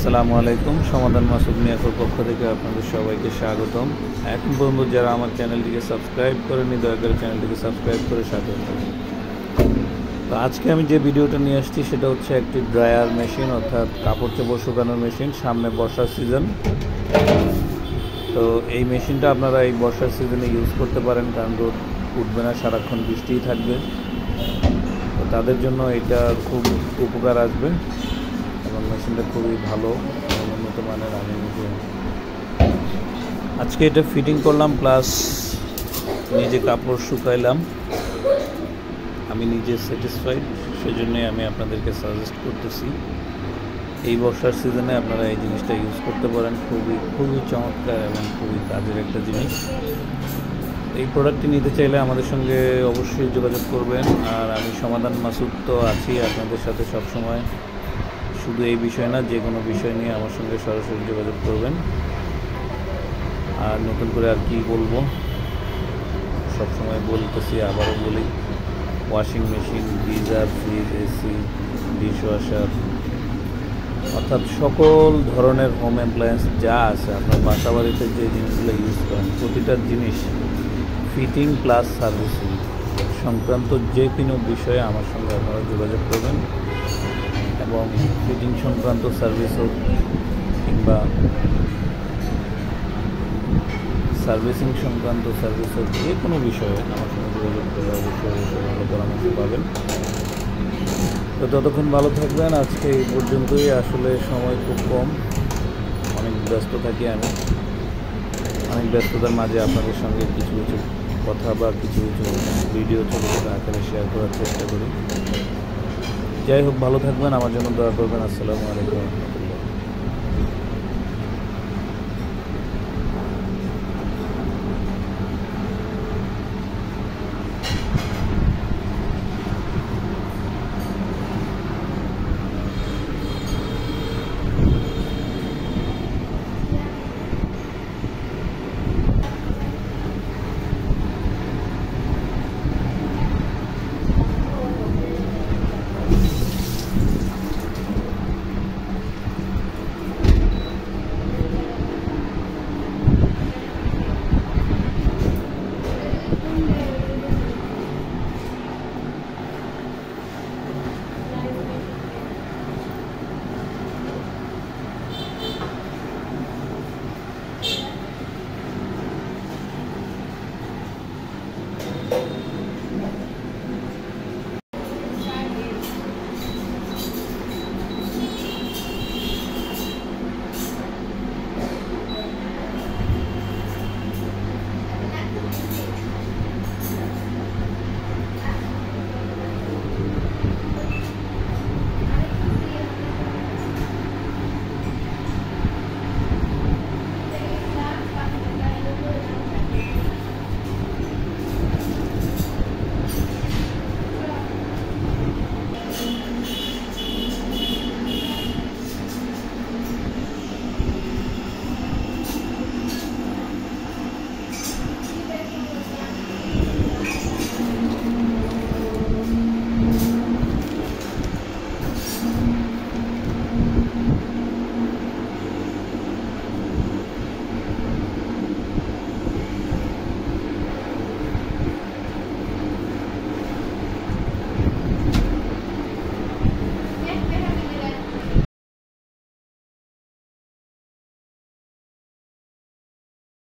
আসসালামু আলাইকুম। সমাধান মাসুদ মিয়াপুর পক্ষ থেকে আপনাদের সবাইকে স্বাগতম। এখন পর্যন্ত যারা আমার চ্যানেলটিকে সাবস্ক্রাইব করেনি দয়া করে চ্যানেলটিকে সাবস্ক্রাইব করে সাথে থাকুন। তো আজকে আমি যে ভিডিওটা নিয়ে আসছি সেটা হচ্ছে একটি ড্রায়ার মেশিন, অর্থাৎ কাপড় চোপড় শুকানোর মেশিন। সামনে বর্ষার সিজন, তো এই মেশিনটা আপনারা এই বর্ষার সিজনে ইউজ করতে পারেন, কারণ রোদ উঠবে না, সারাক্ষণ বৃষ্টিই থাকবে। তো তাদের জন্য এটা খুব উপকার আসবে এবং মেশিনটা খুবই ভালো, উন্নত মানের। আমি নিজে আজকে এটা ফিটিং করলাম, প্লাস নিজে কাপড় শুকাইলাম। আমি নিজে স্যাটিসফাইড, সেজন্যই আমি আপনাদেরকে সাজেস্ট করতেছি এই বর্ষার সিজনে আপনারা এই জিনিসটা ইউজ করতে পারেন। খুবই চমৎকার এবং খুবই কাজের একটা জিনিস। এই প্রোডাক্টটি নিতে চাইলে আমাদের সঙ্গে অবশ্যই যোগাযোগ করবেন। আর আমি সমাধান মাসুদ তো আছি আপনাদের সাথে সবসময়, শুধু এই বিষয় না, যে কোনো বিষয় নিয়ে আমার সঙ্গে সরাসরি যোগাযোগ করবেন। আর নতুন করে আর কি বলবো, সবসময় বলতেছি, আবারও বলি, washing machine, geyser, fridge, AC, dishwasher, অর্থাৎ সকল ধরনের হোম অ্যাপ্লায়েন্স যা আছে আপনার বাসা বাড়িতে যে জিনিসগুলো ইউজ করেন, প্রতিটা জিনিস ফিটিং প্লাস সার্ভিসিং সংক্রান্ত যে কোনো বিষয়ে আমার সঙ্গে আপনারা যোগাযোগ করবেন। এবং ফিটিং সংক্রান্ত সার্ভিস হোক কিংবা সার্ভিসিং সংক্রান্ত সার্ভিস হোক, যে কোনো বিষয়ে আমার সঙ্গে যোগাযোগ করলে অবশ্যই ভালো পরামর্শ পাবেন। তো ততক্ষণ ভালো থাকবেন। আজকে এই পর্যন্তই, আসলে সময় খুব কম, অনেক ব্যস্ত থাকি আমি। অনেক ব্যস্ততার মাঝে আপনাদের সঙ্গে কিছু কথা বা কিছু ভিডিও ছোটো ছোটো আকারে শেয়ার করার চেষ্টা করি। যাই হোক, ভালো থাকবেন, আমার জন্য দোয়া করবেন। আসসালামু আলাইকুম।